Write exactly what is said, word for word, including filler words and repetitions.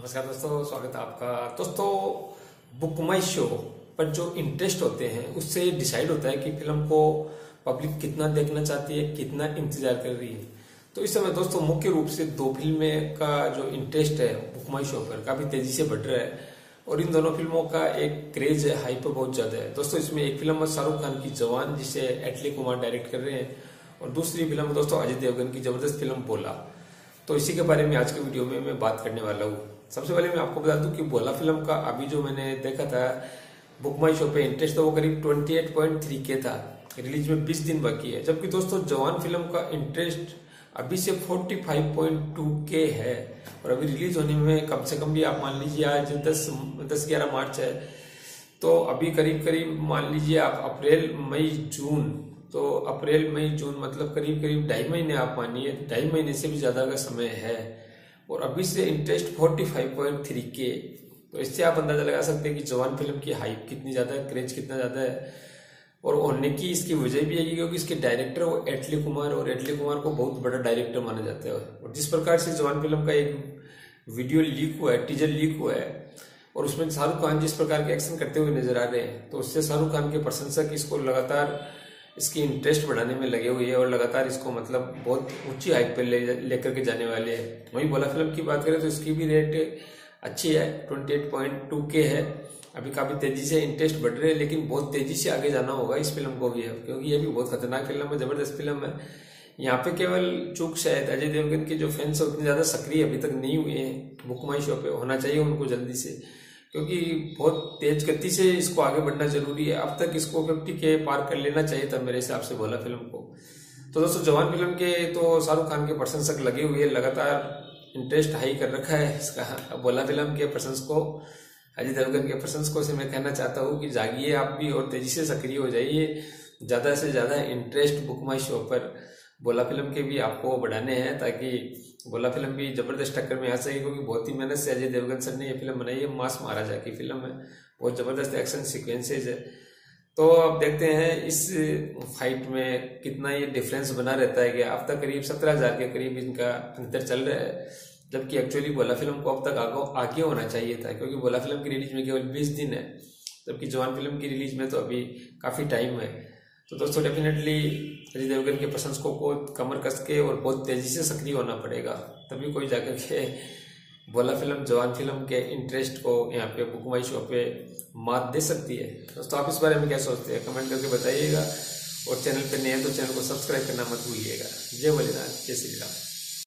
नमस्कार दोस्तों, स्वागत है आपका। दोस्तों, बुक माई शो पर जो इंटरेस्ट होते हैं उससे डिसाइड होता है कि फिल्म को पब्लिक कितना देखना चाहती है, कितना इंतजार कर रही है। तो इस समय दोस्तों मुख्य रूप से दो फिल्में का जो इंटरेस्ट है बुक माई शो पर काफी तेजी से बढ़ रहा है और इन दोनों फिल्मों का एक क्रेज है, हाइप बहुत ज्यादा है। दोस्तों इसमें एक फिल्म है शाहरुख खान की जवान, जिसे एटली कुमार डायरेक्ट कर रहे हैं, और दूसरी फिल्म दोस्तों अजय देवगन की जबरदस्त फिल्म बोला। तो इसी के बारे में आज के वीडियो में मैं बात करने वाला हूँ। सबसे पहले मैं आपको बता दूं कि बोला फिल्म का अभी जो मैंने देखा था बुक माई शो पे इंटरेस्ट, तो वो करीब अट्ठाईस पॉइंट तीन के था। रिलीज में बीस दिन बाकी है। जबकि दोस्तों जवान फिल्म का इंटरेस्ट अभी से पैंतालीस पॉइंट दो के है और अभी रिलीज होने में कम से कम भी आप मान लीजिए आज दस दस ग्यारह मार्च है, तो अभी करीब करीब मान लीजिए आप अप्रैल मई जून, तो अप्रैल मई जून मतलब करीब करीब ढाई महीने आप मानिए, ढाई महीने से भी ज्यादा का समय है और अभी से इंटरेस्ट पैंतालीस पॉइंट तीन के। तो इससे आप अंदाजा लगा सकते हैं कि जवान फिल्म की हाइप कितनी ज्यादा है, क्रेज कितना ज्यादा है। और होने की इसकी वजह भी है क्योंकि इसके डायरेक्टर वो एटली कुमार, और एटली कुमार को बहुत बड़ा डायरेक्टर माना जाता है। और जिस प्रकार से जवान फिल्म का एक वीडियो लीक हुआ है, टीजर लीक हुआ है, और उसमें शाहरुख खान जिस प्रकार के एक्शन करते हुए नजर आ रहे हैं, तो उससे शाहरुख खान के प्रशंसक इसको लगातार इसकी इंटरेस्ट बढ़ाने में लगे हुए हैं और लगातार इसको मतलब बहुत ऊंची हाइट पे ले लेकर के जाने वाले हैं। वहीं बोला फिल्म की बात करें तो इसकी भी रेट अच्छी है, अट्ठाईस पॉइंट दो के है। अभी काफी तेजी से इंटरेस्ट बढ़ रहे हैं, लेकिन बहुत तेजी से आगे जाना होगा इस फिल्म को भी है, क्योंकि ये भी बहुत खतरनाक फिल्म है, जबरदस्त फिल्म है। यहाँ पे केवल चूक शायद अजय देवगन के जो फैंस है उतने ज्यादा सक्रिय अभी तक नहीं हुए हैं। बुक माई शो पे होना चाहिए उनको जल्दी से, क्योंकि बहुत तेज गति से इसको आगे बढ़ना जरूरी है। अब तक इसको पचास के पार कर लेना चाहिए था मेरे हिसाब से बोला फिल्म को। तो दोस्तों जवान फिल्म के तो शाहरुख खान के प्रशंसक लगे हुए हैं, लगातार इंटरेस्ट हाई कर रखा है इसका। बोला फिल्म के प्रशंसकों, अजय देवगन के प्रशंसकों से मैं कहना चाहता हूँ कि जागिए आप भी और तेजी से सक्रिय हो जाइए। ज्यादा से ज्यादा इंटरेस्ट बुक माई शो पर बोला फिल्म के भी आपको बढ़ाने हैं, ताकि बोला फिल्म भी जबरदस्त टक्कर में आ सके, क्योंकि बहुत ही मेहनत से अजय देवगन सर ने ये फिल्म बनाई है। मास महाराजा की फिल्म है, बहुत जबरदस्त एक्शन सीक्वेंसेज है। तो अब देखते हैं इस फाइट में कितना ये डिफरेंस बना रहता है कि अब तक करीब सत्रह हजार के करीब इनका अंतर चल रहा है, जबकि एक्चुअली बोला फिल्म को अब तक आगे आगे होना चाहिए था, क्योंकि बोला फिल्म की रिलीज में केवल बीस दिन है, जबकि जवान फिल्म की रिलीज में तो अभी काफी टाइम है। तो दोस्तों डेफिनेटली अजय देवगन के प्रशंसकों को कमर कस के और बहुत तेजी से सक्रिय होना पड़ेगा, तभी कोई जाकर के बोला फिल्म जवान फिल्म के इंटरेस्ट को यहाँ पे बुक माई शो पे मात दे सकती है। दोस्तों आप इस बारे में क्या सोचते हैं, कमेंट करके बताइएगा, और चैनल पे नए हैं तो चैनल को सब्सक्राइब करना मत भूलिएगा। जय भोलेनाथ, जय श्री राम।